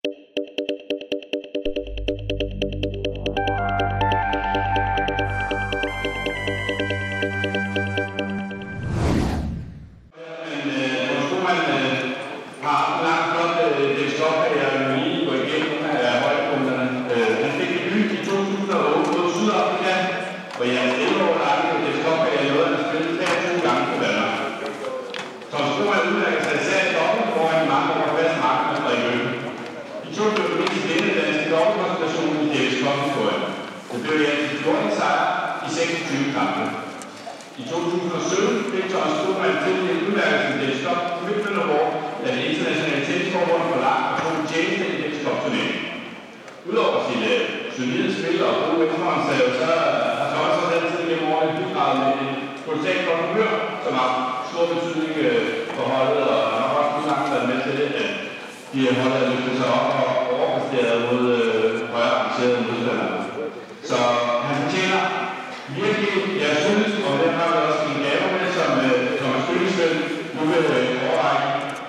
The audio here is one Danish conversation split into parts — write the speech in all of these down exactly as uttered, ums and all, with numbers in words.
Og jeg er elleve år lang, og det stopper jeg noget, at spille treogtyve gange for Danmark. Tom Strohmann udmærker sig især i dobbelt foran i mange år fast markeder og i Møn. De to blev mest vindende danske dobbeltkonstellationen i Davis Cup-historien. Det blev i alt fjorten sejre i seksogtyve kampe. I to tusind og sytten fik Tom Strohmann tildelt udmærkelsen Davis Cup Commitment Award af det internationale tennisforbund for langt og tog tjeneste i Davis Cup-turneringen. Udover sit uh, solide spil og gode venstrehåndssav, så har Thomas også altid gennem årene bidraget med en kolossalt godt humør, som har stor betydning uh, for holdet, og nok også nogle gange været med til det, at de holdet har løftet sig op og overpræsteret mod uh, højere arrangerede modstandere. Så han fortjener virkelig jeres synes, og den har vi også en gave med, som uh, Thomas Bøllesveld nu vil uh, overrække.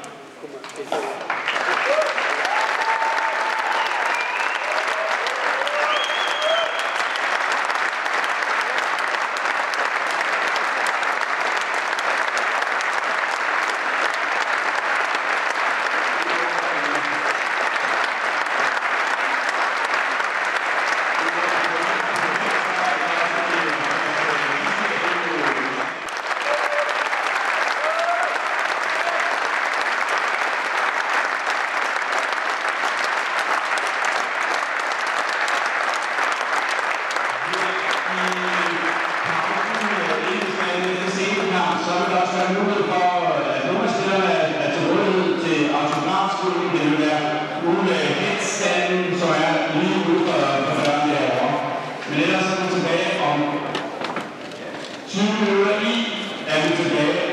Som er lige ude for færden derovre. Men ellers er vi tilbage om tyve minutter i, er vi tilbage